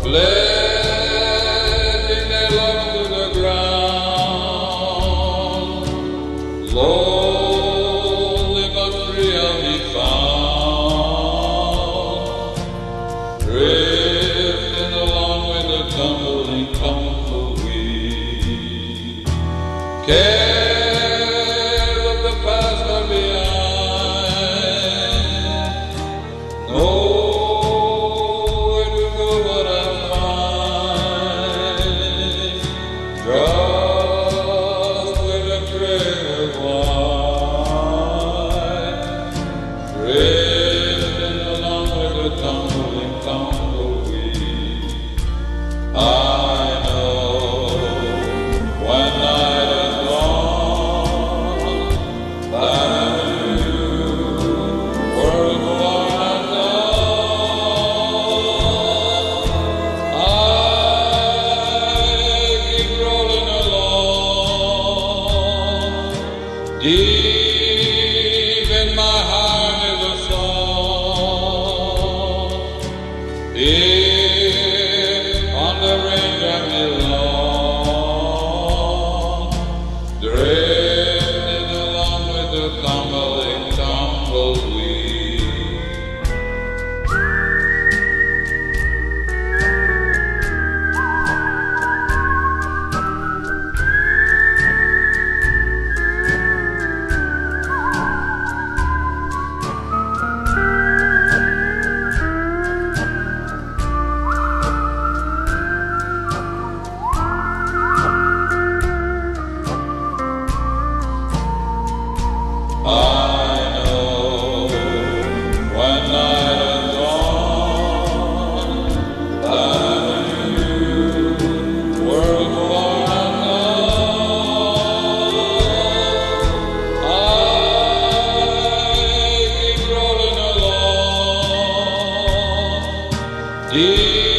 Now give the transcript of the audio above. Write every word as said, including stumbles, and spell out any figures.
letting their love to the ground. Lonely but free I'll be found, drifting along with the tumbling tumbleweed. Cares of the past are behind, nowhere to go but I'll find, just where the trail winds, drifting along with the tumbling tumbleweed. I know when night is gone, that you were the one I know. I keep rolling along, deep in my heart is a song. If on the range I belong, drifting along with the tumbling tumbleweed. I know when night is gone, that you were the one I know. I keep rolling along, deep